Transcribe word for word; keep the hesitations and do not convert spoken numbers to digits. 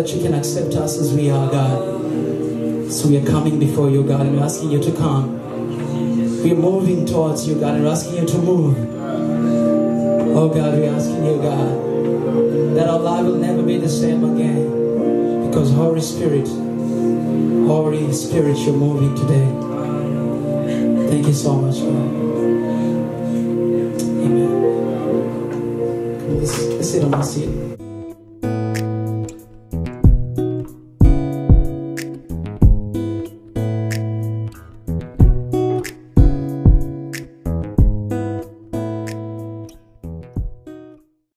that you can accept us as we are, God. So we are coming before you, God, and we're asking you to come. We're moving towards you, God, and we're asking you to move. Oh God, we're asking you, God, that our life will never be the same again. Because Holy Spirit, Holy Spirit, you're moving today. Thank you so much, God. Amen. Let's, let's sit on my seat.